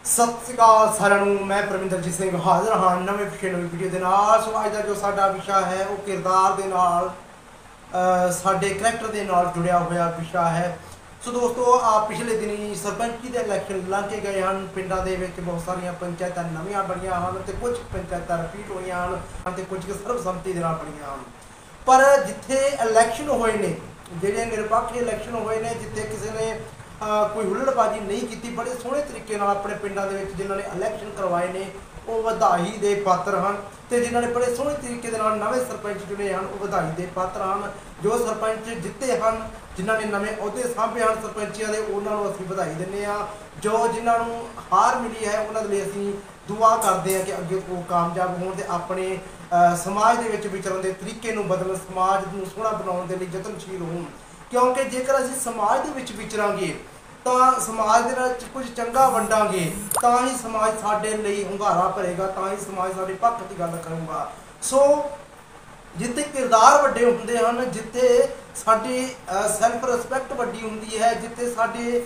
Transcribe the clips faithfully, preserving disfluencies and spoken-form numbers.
सत श्री अकाल सारिਆਂ ਨੂੰ मैं परमिंदरजीत सिंह हाजिर हाँ नवे विषय नवी वीडियो के नाल। सो अज का जो साडा विषय है वो किरदार के नाल साडे करैक्टर के नाल जुड़िया हुआ विषय है। सो दोस्तों आ पिछले दिनी सरपंची के इलैक्शन लंघ के गए हैं। पिंडों के विच बहुत सारिया पंचायत नवीं बनिया हैं तो कुछ पंचायत रिपीट हुई हैं तो कुछ सर्वसम्मति के नाल बनिया हैं। पर जिथे इलैक्शन होए ने जिहड़े निरपक्ष इलैक्शन होए ने जिथे किसी ने आ, कोई हुल्लड़बाजी नहीं की, बड़े सोहने तरीके नाल अपने पिंडों के जिन्होंने इलैक्शन करवाए ने वो वधाई के पात्र हैं तो जिन्होंने बड़े सोहने तरीके नवे सरपंच चुने हैं वो वधाई के पात्र हैं। जो सरपंच जिते हैं जिन्होंने नवे अहदे सांभे हैं सरपंचियों के उन्होंने असीं वधाई दिंदे आ। जो जिन्होंने हार मिली है उन्होंने असीं दुआ करते हैं कि अगे वो कामयाब होण ते अपने समाज के विचरण के तरीके नूं बदलन, समाज नूं सोहना बनाउण दे लई यतनशील होण। क्योंकि जेकर असीं समाज के विच विचरांगे तो समाज दे नाल कुछ चंगा वंडांगे तो ही समाज साडे लई हुंगारा भरेगा, तो ही समाज साडे पक्ष की गल करूँगा। सो जिथे किरदार वड्डे हुंदे हन, जिथे साडी सैल्फ रिस्पैक्ट वड्डी हुंदी है, जिथे साडी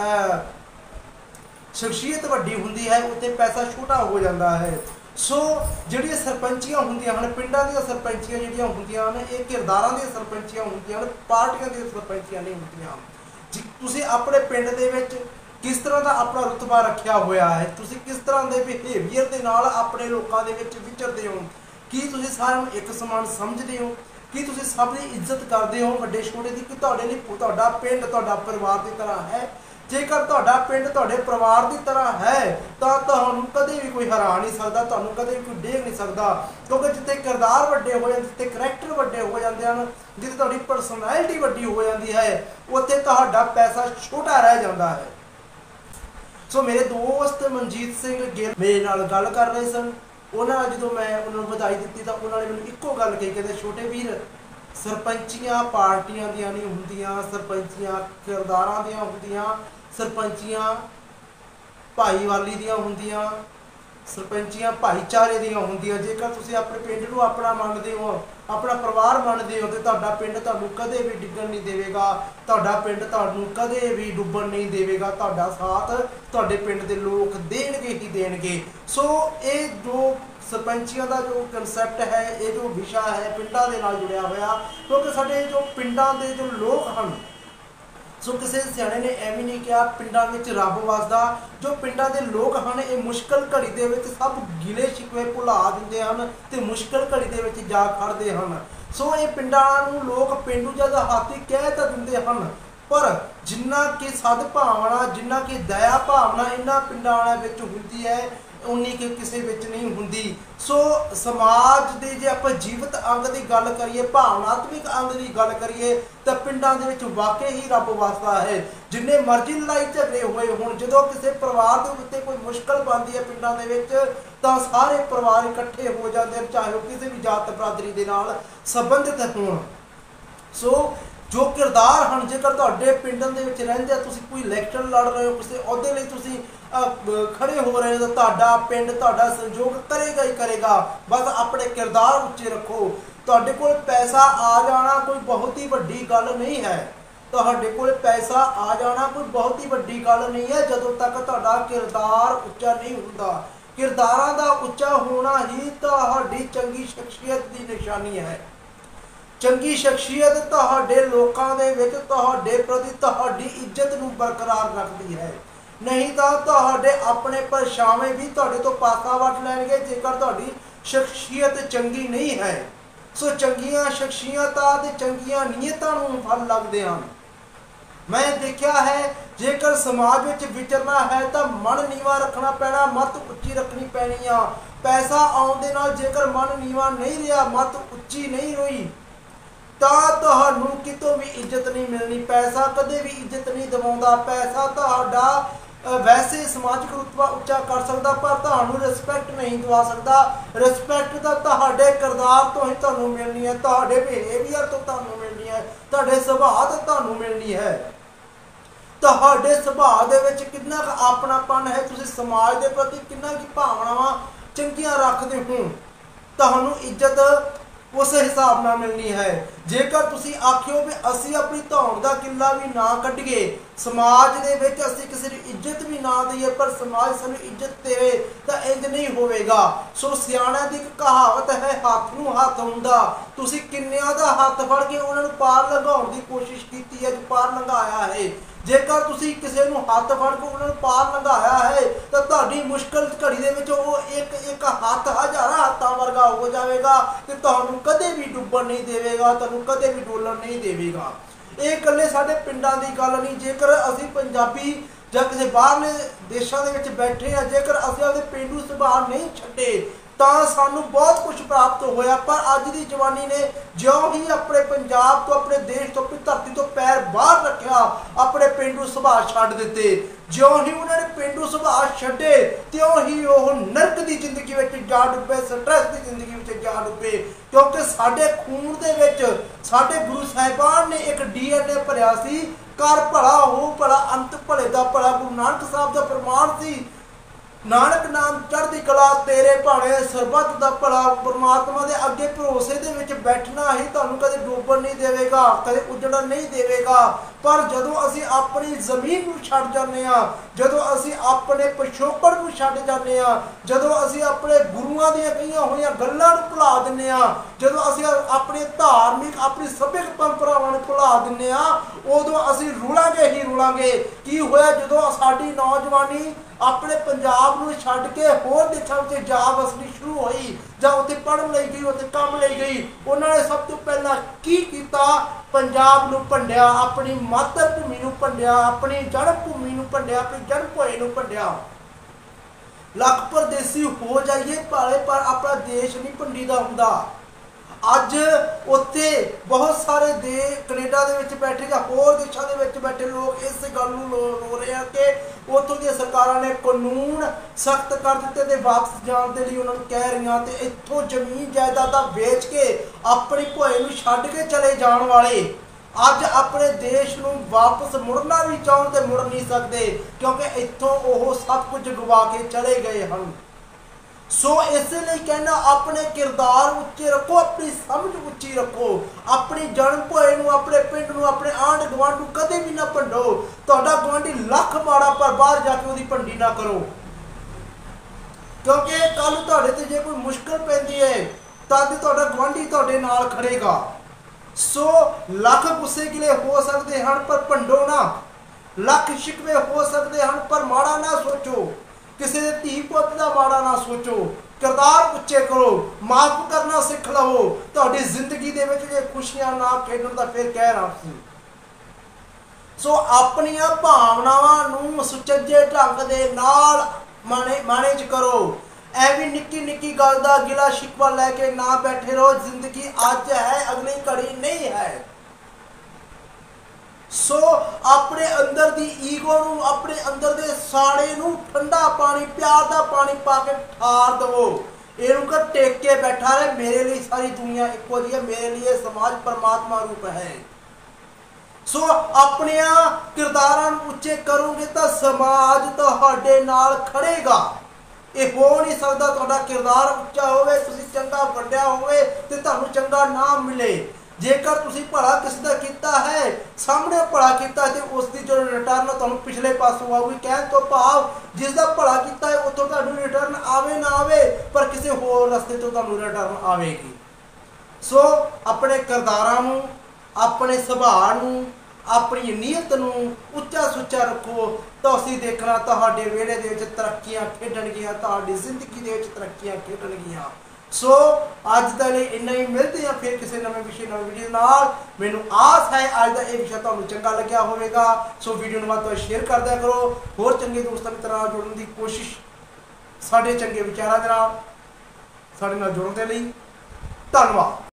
शख्सियत वड्डी हुंदी है, उत्थे पैसा छोटा हो जाता है। सो जिहड़ियां सरपंचियां हुंदियां हन, पिंडां दी सरपंचियां जिहड़ियां हुंदियां हन, ये किरदारां दी सरपंचियां हुंदियां हन, पार्टियां दी सरपंचियां नहीं हुंदियां। जी तुसीं अपने पिंड दे विच किस तरह का अपना रुतबा रखिया होया है, तुसीं किस तरह के बिहेवियर के नाल अपने लोकां दे विच विचरदे हो, कि तुसीं सारिआं नूं एक समान समझदे हो, कि तुसीं सब दी इज्जत करदे हो वड्डे छोटे दी, कि तुहाडे लई तुहाडा पिंड तुहाडा परिवार की तरह है। जेकर तुहाडा पिंड तुहाडे परिवार की तरह है तो तुहानूं कदे भी कोई हरा नहीं सकता, तुहानूं कदे भी कोई डेग नहीं सकता। क्योंकि जिथे किरदार वड्डे हो जाते, जिथे करैक्टर वड्डे हो जाते हैं, जिथे तुहाडी परसनैलिटी वड्डी हो जाती है, उत्थे तुहाडा पैसा छोटा रह जाता है। सो मेरे दोस्त मनजीत सिंह गिल मेरे नाल गल कर रहे सन, उन्होंने जो मैं उन्होंने बधाई दी तो उन्होंने मैंने इक्को गल कही, कहते छोटे वीर सरपंचियां पार्टियां दियां नहीं हुंदियां, सरपंचियां किरदारां दियां हुंदियां, सरपंचियां भाईवाली दियां हुंदियां, सरपंचियां भाईचारे दियां हुंदियां। जेकर तुसीं अपने पिंड नूं अपना मनदे हो, अपना परिवार मनदे हो, तो तुहाडा पिंड तुहानूं कदे भी डिग्गण नहीं देवेगा, तुहाडा पिंड तुहानूं कदे भी डुੱਬਣ नहीं देवेगा, तुहाडा साथ तुहाडे पिंड दे लोक देणगे ही देणगे। सो ये जो सरपंचियां का जो कंसैप्ट है, ये जो विषय है पिंडां दे नाल जुड़िया होया, क्योंकि साडे जो पिंडां दे जो लोग हैं, सो किसी सियाणे ने एवं नहीं कहा पिंडां विच रब वसदा। जो पिंडां दे लोग हैं ये मुश्किल घड़ी दे विच सब गिले शिकवे भुला दिंदे हन ते मुश्किल घड़ी दे विच जा खड़दे हन। सो ये पिंडां नूं लोग पेंडू जद हाथी कह तां दिंदे हन, पर जिन्ना कि सद्भावना जिन्ना कि दया भावना इन्हां पिंडां विच हुंदी है उन्नी कि किसी विच नहीं हुंदी। सो समाज के जे आपां जीवित अंग की गल करिए, भावनात्मक अंग की गल करिए, तो पिंडां दे विच वाकई ही रब वसदा है। जिन्ने मर्जी लड़ाई झगड़े होए होण, जदों किसी परिवार के उत्ते कोई मुश्किल बनती है पिंडां दे विच, तां सारे परिवार इकट्ठे हो जाते हैं, चाहे वह किसी भी जात बरादरी दे नाल संबंधित होण। सो जो किरदार हैं, जेकर तुहाडे पिंडां दे विच रहिंदे तुसीं कोई इलैक्शन लड़ रहे हो, किसी अहुदे लई तुसीं खड़े हो रहे हो, तो तुहाडा पिंड तुहाडा सहयोग करेगा ही करेगा। बस अपने किरदार उच्चे रखो। तुहाडे कोल पैसा आ जाना कोई बहुत ही वड्डी गल नहीं है, तुहाडे कोल पैसा आ जाना कोई बहुत ही वड्डी गल नहीं है, जदों तक तुहाडा किरदार उच्चा नहीं हुंदा। किरदारां दा उच्चा होना ही तुहाडी चंगी शख्सियत की निशानी है। चंगी शख्सियत तुहाडे लोकां दे विच तुहाडे प्रति तुहाडी इज्जत नूं बरकरार रखती है, नहीं तो तुहाडे अपने परछावें भी तुहाडे तो पासा वट लैणगे जेकर तुहाडी शख्सियत चंगी नहीं है। सो चंगियां शख्सियतां ते चंगियां नीयतां नूं फल लगदे हन। मैं देखा है जेकर समाज विच विचरना है तो मन नीवा रखना पैना, मत उच्ची रखनी पैनी आ। पैसा आउण दे नाल जेकर मन नीवा नहीं रहा, मत उच्ची नहीं रही, तुहानूं कितों भी इज्जत नहीं मिलनी। पैसा कदे भी इज्जत नहीं दिवाउंदा। पैसा तुहाडा वैसे समाजिक रुतबा उच्चा कर सकता, पर तुहानूं रिस्पैक्ट नहीं दिवा सकता। रिस्पैक्ट तो तुहाडे किरदार तो ही तुहानूं मिलनी है, तुहाडे बिहेवियर तो तुहानूं मिलनी है, तुहाडे सुभाਅ तो तुहानूं मिलनी है। तुहाडे सुभाਅ दे विच कितना अपनापन है, तुसीं समाज के प्रति कितना की भावनावां चंगियां रखदे हो, तुहानूं इज्जत उस हिसाब नाल मिलनी है। जेकर तुसी आखियो भी असी अपनी धौण दा किला भी ना कढिए, समाज दे विच असी किसी दी इज्जत भी ना दईए, पर समाज सानू इज्जत देवे तां इंज नहीं होवेगा। सो सियाणिਆਂ दी एक कहावत है, हत्थ नूं हत्थ हुंदा। तुसी किन्नियां दा हत्थ फड़ के उन्हां नूं पार लंघाउण दी कोशिश कीती है, पार लंघाया है। जेकर तुसी किसी नूं हत्थ फड़ के उन्हां नूं पार लंघाया है तां तुहाडी मुश्किल घड़ी दे विच ओह एक एक हत्थ हज़ारां हत्थां वर्गा हो जाएगा ते तुहानूं कदे भी डुੱਬਣ नहीं देवेगा, तुहानूं कदे भी डोलण नहीं देवेगा। ਇਹ ਇਕੱਲੇ ਸਾਡੇ ਪਿੰਡਾਂ ਦੀ ਗੱਲ नहीं, जेकर ਅਸੀਂ ਪੰਜਾਬੀ ਜਾਂ ਕਿਸੇ ਬਾਹਰਲੇ ਦੇਸ਼ਾਂ ਦੇ ਵਿੱਚ ਬੈਠੇ ਆ, ਜੇਕਰ ਅਸੀਂ ਆਪਦੇ ਪੇਂਡੂ ਸੁਭਾਅ ਨਹੀਂ ਛੱਡੇ ਤਾਂ ਸਾਨੂੰ बहुत कुछ प्राप्त होया। पर अज की जवानी ने ज्यों ही अपने पंजाब तो अपने देश तो अपनी धरती तो पैर बाहर रखा, अपने पेंडू सुभाਅ छड्ड दिते। ज्यों ही उन्होंने पेंडू सुभाਅ छड्डे त्यों ही वह नरक की जिंदगी में जा डुबे, स्ट्रैस की जिंदगी में जा डुबे। क्योंकि साडे खून दे विच साडे गुरु साहिबान ने एक डी एन ए भरिया सी, कर भला हो भला अंत भले दा भला। गुरु नानक साहब का फरमान सी, नानक नाम चढ़दी कला तेरे भाणे सरबत दा भला। परमात्मा दे अगे भरोसे दे विच बैठना ही तुहानूं कदे डुੱਬਣ नहीं देवेगा, कदे उजड़न नहीं देवेगा। पर जदों असी अपनी जमीन नूं छड्ड जाने आ, जदों असी अपने पिछोकड़ नूं छड्ड जाने आ, जदों असी अपने गुरुआं दीआं कहीआं होईआं गल्लां नूं भुला दिंदे आ, जदों असी अपने धार्मिक अपनी सभ्यक परंपरावां नूं भुला दिंदे आ, उदों असी रुलांगे ही रुलांगे। की होया जदों साडी नौजवानी अपने पंजाब नूं छड्ड के होर देशां विच जा वसनी शुरू होई जां उत्थे पढ़न लई गई, उत्थे काम लई गई, उन्हां ने सब तो पहला की कीता? पंजाब नूं भंडिया, अपनी मातर भूमि नूं भंडिया, अपनी जन्म भूमि नूं भंडिया, अपनी जन्म भोए नूं भंडिया। लख परदेसी हो जाइए भावे पर अपना देश नहीं भंडीदा हुंदा। अज उत्थे बहुत सारे दे कनेडा दे विच बैठे जां होर देशां दे विच बैठे लोग इस गल नूं रो रहे हैं कि उत्थों दी सरकारां ने कानून सख्त कर दिते ते वापस जाण दे लई उन्हां नूं कह रहीआं ते इत्थों जमीन जायदादां वेच के अपनी भोए नूं छड्ड के चले जाण वाले अज अपने देश नूं वापस मुड़ना भी चाहण ते मुड़ नहीं सकते, क्योंकि इत्थों ओह सब कुछ गवा के चले गए हैं। सो इसलिए कहना अपने किरदार उच्चे रखो, अपनी समझ उच्ची रखो, अपनी जन्म भोए नूं, अपने पिंड नूं, अपने आंढ गुआंढ नूं कदे भी ना भंडो। तुहाडा गुआंढी लख माड़ा पर बाहर जाके उहदी भंडी ना करो, क्योंकि कल तुहाडे ते जे कोई मुश्किल पैंदी है तद तुहाडा गुआंढी तुहाडे नाल खड़ेगा। सो लख गुस्से गिले हो सकते हैं पर भंडो ना, लख शिकवे हो सकते हैं पर माड़ा ना सोचो, किसी के धी पुत का माड़ा ना सोचो, किरदार उच्चे करो, माफ करना सीख लवो। तुहाडी जिंदगी दे विच जे खुशियां ना खेडण दा फिर कह रहा सी। सो अपनियां भावनावां नूं सुचज्जे ढंग दे नाल माने मैनेज करो। ਐਵੇਂ निक्की निक्की गल दा गिला शिकवा लैके ना बैठे रहो। जिंदगी अज है, अगली घड़ी नहीं है। सो अपने अंदर दी ईगो नूं, अपने अंदर दे साड़े नूं ठंडा पानी, प्यार दा पानी पा के ठार दवो। इहनूं कर टेक के बैठा रहे, मेरे लिए सारी दुनिया इक्को जी है, मेरे लिए समाज परमात्मा रूप है। सो अपने किरदारां नूं उच्चे करोगे तो समाज तुहाडे नाल खड़ेगा। ये हो नहीं सकता तुहाडा किरदार उच्चा होवे, तुसीं चंगा वड्डिया होवे ते तुहानूं चंगा नाम मिले। जेकर तुसीं भला किसी दा कीता है, सामने भला कीता है, तो उसकी जो रिटर्न तुहानूं पिछले पासों आऊगी। कहण तो भाव जिसका भला कीता है उत्थों तुहानूं रिटर्न आवे ना आवे, पर किसी होर रस्ते तो तुहानूं रिटर्न आवेगी। सो अपने किरदारां नूं, अपने सुभाਅ नूं, अपनी नीयत नूं उच्चा सुच्चा रखो, तो असीं देखना तुहाडे विहड़े दे विच तरक्कीआं खेडणगीआं, तुहाडी जिंदगी दे विच तरक्कीआं खेडणगीआं। सो अज दा लई इन्ना ही, मिलते हैं फिर किसी नवे विषय नवे वीडियो नाल। मैनूं आस है अज दा इह विषय तुहानूं चंगा लग्या होवेगा। सो वीडियो नूं वध तों वध शेयर कर दिया करो, होर चंगे दोस्तां मित्रां नाल जुड़न दी कोशिश, साडे चंगे विचारां दे नाल साडे नाल जुड़न दे लई धन्नवाद।